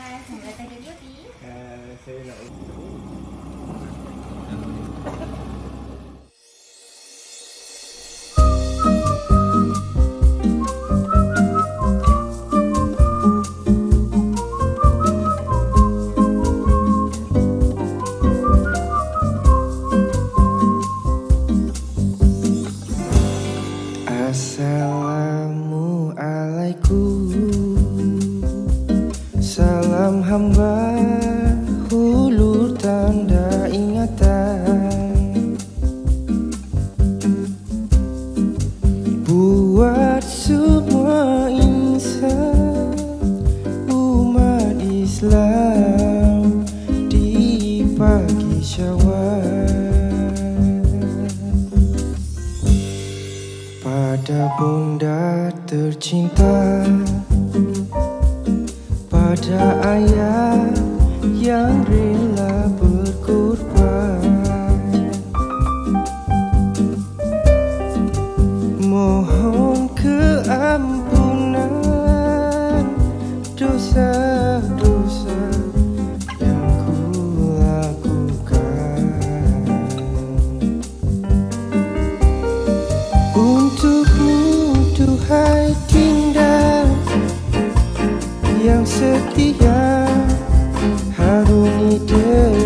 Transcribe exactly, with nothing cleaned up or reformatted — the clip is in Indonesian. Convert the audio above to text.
Chàng gái tay đến biết ý. À, saya nak Assalamualaikum, salam hamba hulur tanda ingatan buat semua insan umat Islam di pagi Syawal. Pada bunda tercinta, pada ayah yang rela berkorban, mohon keampunan dosa-dosa yang ku lakukan. Untukmu duhai Dinda yang setia, harungi